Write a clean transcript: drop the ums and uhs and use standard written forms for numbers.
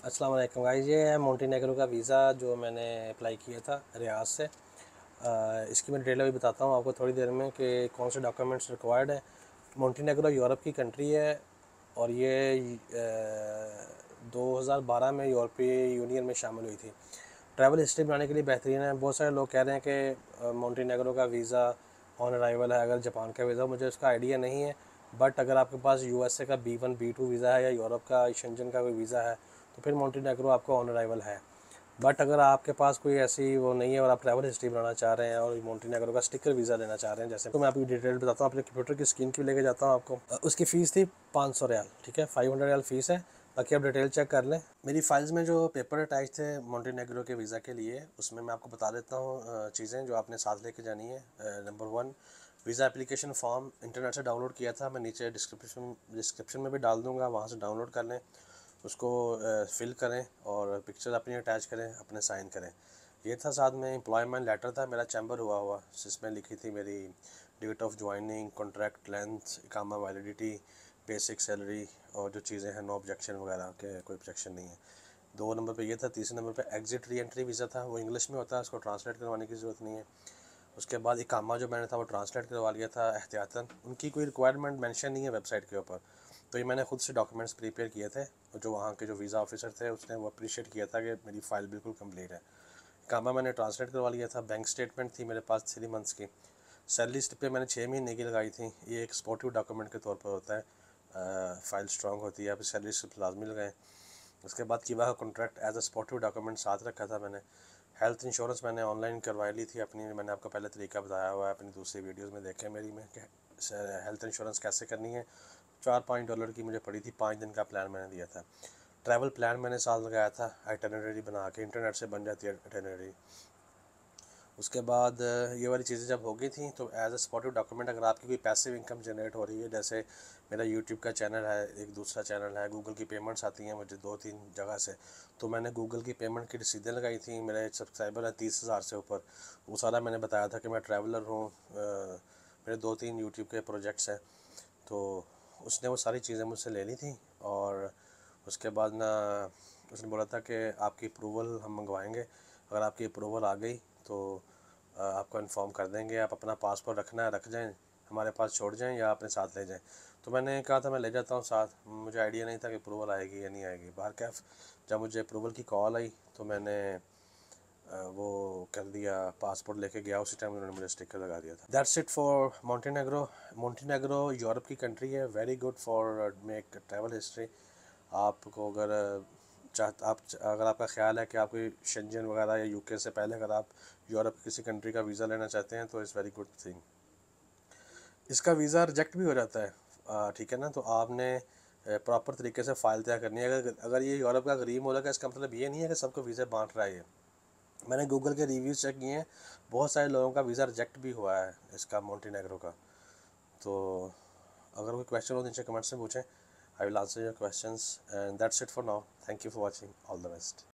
अस्सलाम वालेकुम गाइस, ये है मोंटेनेग्रो का वीज़ा जो मैंने अप्लाई किया था रियाद से। इसकी मैं डिटेल अभी बताता हूँ आपको थोड़ी देर में कि कौन से डॉक्यूमेंट्स रिक्वायर्ड है। मोंटेनेग्रो यूरोप की कंट्री है और ये 2012 में यूरोपीय यूनियन में शामिल हुई थी। ट्रैवल हिस्ट्री बनाने के लिए बेहतरीन है। बहुत सारे लोग कह रहे हैं कि मोंटेनेग्रो का वीज़ा ऑन अराइवल है, अगर जापान का वीज़ा, मुझे उसका आइडिया नहीं है। बट अगर आपके पास यूएसए का B1 B2 वीज़ा है या यूरोप का शेंजन का कोई वीज़ा है तो फिर मोंटेनेग्रो आपको ऑन अराइवल है। बट अगर आपके पास कोई ऐसी वो नहीं है और आप ट्रैवल हिस्ट्री बनाना चाह रहे हैं और मोंटेनेग्रो का स्टिकर वीज़ा लेना चाह रहे हैं जैसे, तो मैं आपकी डिटेल बताता हूँ। अपने कंप्यूटर की स्क्रीन की लेके जाता हूँ आपको। उसकी फ़ीस थी 500 रियाल, ठीक है, 500 रियाल फ़ीस है। बाकी आप डिटेल चेक कर लें। मेरी फाइल्स में जो पेपर अटैच थे मोंटेनेग्रो के वीज़ा के लिए, उसमें मैं आपको बता देता हूँ चीज़ें जो आपने साथ लेके जानी है। Number 1, visa application form internet से डाउनलोड किया था, मैं नीचे डिस्क्रिप्शन में भी डाल दूँगा, वहाँ से डाउनलोड कर लें। उसको फिल करें और पिक्चर अपनी अटैच करें, अपने साइन करें। ये था, साथ में एम्प्लॉयमेंट लेटर था मेरा चैम्बर हुआ जिसमें लिखी थी मेरी date of joining, contract length, इकामा वैलिडिटी, बेसिक सैलरी और जो चीज़ें हैं, नो ऑब्जेक्शन वगैरह के, कोई ऑब्जेक्शन नहीं है। 2 नंबर पे ये था। तीसरे नंबर पे एग्ज़िट री एंट्री वीज़ा था, वो इंग्लिश में होता है, उसको ट्रांसलेट करवाने की ज़रूरत नहीं है। उसके बाद इकामा जो मैंने था वो ट्रांसलेट करवा लिया था एहतियातन, उनकी कोई रिक्वायरमेंट मेंशन नहीं है वेबसाइट के ऊपर, तो ये मैंने खुद से डॉक्यूमेंट्स प्रिपेयर किए थे और जो वहाँ के जो वीज़ा ऑफिसर थे उसने वो अप्रिशिएट किया था कि मेरी फ़ाइल बिल्कुल कंप्लीट है। इकामा मैंने ट्रांसलेट करवा लिया था। बैंक स्टेटमेंट थी मेरे पास 3 मंथ्स की। सैलरी स्लिप पे मैंने 6 महीने की लगाई थी। ये एक सपोर्टिव डॉक्यूमेंट के तौर पर होता है, फ़ाइल स्ट्रॉन्ग होती है, आप सैलरी स्लिप लाजमी लगाएं। उसके बाद कीबा का contract as a supportive document साथ रखा था मैंने। हेल्थ इंश्योरेंस मैंने ऑनलाइन करवा ली थी अपनी, मैंने आपको पहले तरीका बताया हुआ है अपनी दूसरी वीडियोस में, देखें मेरी में कि हेल्थ इंश्योरेंस कैसे करनी है। $4-5 की मुझे पड़ी थी, 5 दिन का प्लान मैंने दिया था। ट्रैवल प्लान मैंने साथ लगाया था, आइटनरी बना के, इंटरनेट से बन जाती है आइटनरी। उसके बाद ये वाली चीज़ें जब हो गई थी तो एज अ सपोर्टिव डॉक्यूमेंट, अगर आपकी कोई पैसिव इनकम जनरेट हो रही है, जैसे मेरा यूट्यूब का चैनल है, एक दूसरा चैनल है, गूगल की पेमेंट्स आती हैं मुझे 2-3 जगह से, तो मैंने गूगल की पेमेंट की रसीदें लगाई थी। मेरे सब्सक्राइबर है 30,000 से ऊपर, वो सारा मैंने बताया था कि मैं ट्रैवलर हूँ, मेरे 2-3 यूट्यूब के प्रोजेक्ट्स हैं। तो उसने वो सारी चीज़ें मुझसे ले ली थी और उसके बाद ना उसने बोला था कि आपकी अप्रूवल हम मंगवाएंगे, अगर आपकी अप्रूवल आ गई तो आपको इन्फॉर्म कर देंगे, आप अपना पासपोर्ट रखना है रख जाएं, हमारे पास छोड़ जाएं या अपने साथ ले जाएं। तो मैंने कहा था मैं ले जाता हूं साथ, मुझे आइडिया नहीं था कि अप्रूवल आएगी या नहीं आएगी। बाहर कैफ जब मुझे अप्रूवल की कॉल आई तो मैंने वो कर दिया, पासपोर्ट लेके गया, उसी टाइम उन्होंने मुझे स्टिकर लगा दिया था। That's it for Montenegro. Montenegro Europe की कंट्री है, very good for make travel history. आपको अगर अगर आपका ख्याल है कि आप कोई शेंजन वगैरह या यूके से पहले अगर आप यूरोप की किसी कंट्री का वीज़ा लेना चाहते हैं तो इट्स वेरी गुड थिंग। इसका वीज़ा रिजेक्ट भी हो जाता है, ठीक है ना, तो आपने प्रॉपर तरीके से फ़ाइल तैयार करनी है। अगर ये यूरोप का गरीब मुल्क है, इसका मतलब ये नहीं है कि सबको वीज़ा बांट रहा है ये। मैंने गूगल के रिव्यूज़ चेक किए हैं, बहुत सारे लोगों का वीज़ा रिजेक्ट भी हुआ है इसका, मोंटेनेग्रो का। तो अगर कोई क्वेश्चन हो तो नीचे कमेंट्स में पूछें, I will answer your questions and that's it for now. Thank you for watching, all the best.